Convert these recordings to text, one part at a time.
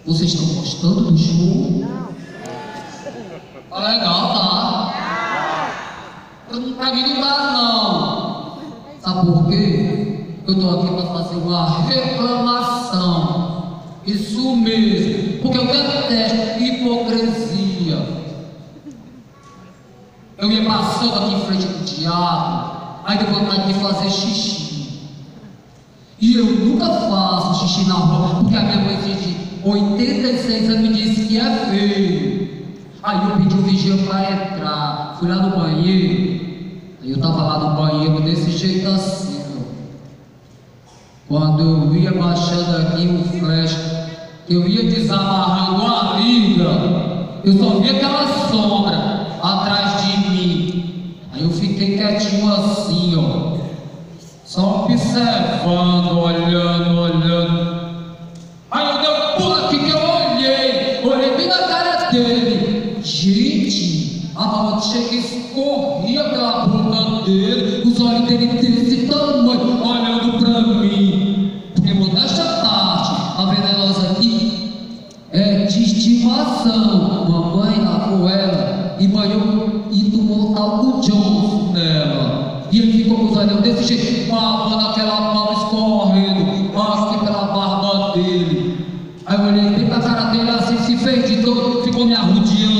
Vocês estão gostando do show? Tá legal, tá? Pra mim não dá, não. Sabe por quê? Eu tô aqui pra fazer uma reclamação. Isso mesmo. Porque eu detesto hipocrisia. Eu ia passando aqui em frente do teatro, aí deu vontade de fazer xixi. E eu nunca faço xixi na rua, porque a minha mãe de 86 anos me disse que é feio. Aí eu pedi o vigia para entrar, fui lá no banheiro, aí eu tava lá no banheiro desse jeito assim, ó. Quando eu ia baixando aqui o flash, eu ia desamarrando a liga, eu só via aquela sombra atrás de mim. Aí eu fiquei quietinho assim, ó, só observando, olhando. Aí eu dei um pulo aqui que eu olhei bem na cara dele. Gente, a bala chega e escorria pela boca dele, os olhos dele desse tamanho, olhando pra mim. Porque modéstia à parte, a venenosa aqui é de estimação. Mamãe lavou ela e banhou e tomou talco Johnson nela. E ele ficou com os olhos desse jeito, babando aquela bala escorrendo assim pela barba dele. Aí eu olhei bem pra cara dele assim, se fez de todo, ficou me arrodeando,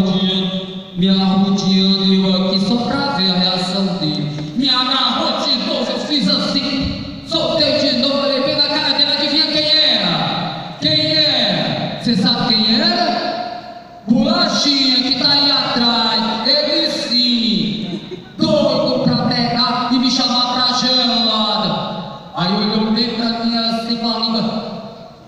e eu aqui só pra ver a reação dele. Me agarrou de novo, eu fiz assim, soltei de novo, olhei bem na cara dele, adivinha quem era? Quem era? Você sabe quem era? Bolachinha, que tá aí atrás, ele sim, doido pra pegar e me chamar pra gelada. Aí eu olhei pra mim assim, com a língua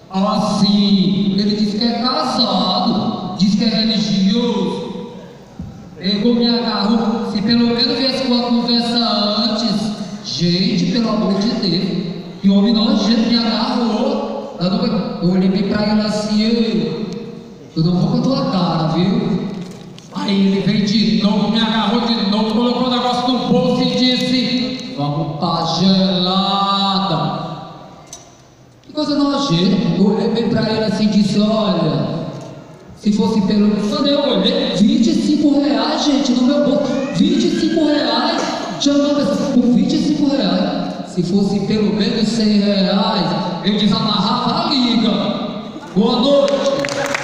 assim, ele disse que é casado, disse que é religioso. Pegou, me agarrou, se pelo menos viesse com a conversa antes. Gente, pelo amor de Deus, que homem nojento, me agarrou. Eu olhei bem pra ele assim, eu não vou com a tua cara, viu? Aí ele veio de novo, me agarrou de novo, colocou o negócio no bolso e disse: vamos pra gelada. Que coisa nojenta. Eu olhei bem pra ele assim e disse: olha, se fosse pelo menos, quando eu olhei, R$25, gente, no meu bolso, R$25, chamando por R$25. Se fosse pelo menos R$100, eu desamarrava a liga. Boa noite.